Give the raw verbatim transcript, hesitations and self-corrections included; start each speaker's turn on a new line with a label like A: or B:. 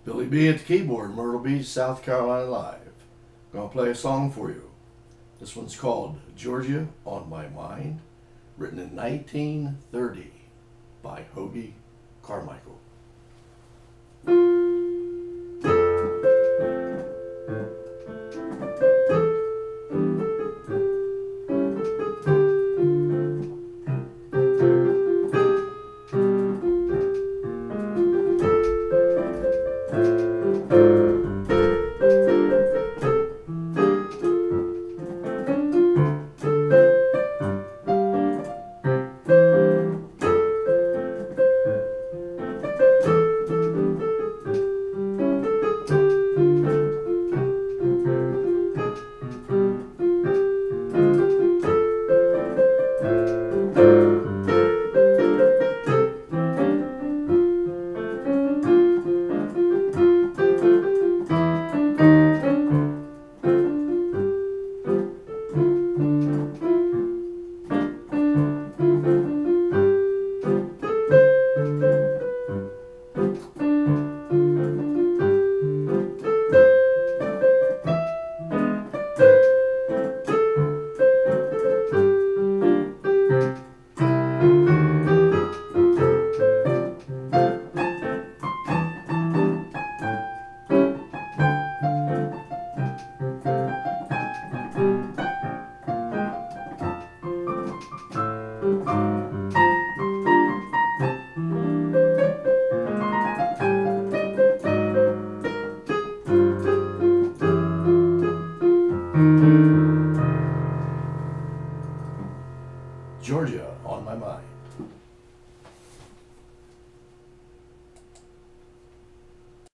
A: Billy B at the keyboard, Myrtle Beach, South Carolina live. Gonna play a song for you. This one's called Georgia on My Mind, written in nineteen thirty by Hoagy Carmichael.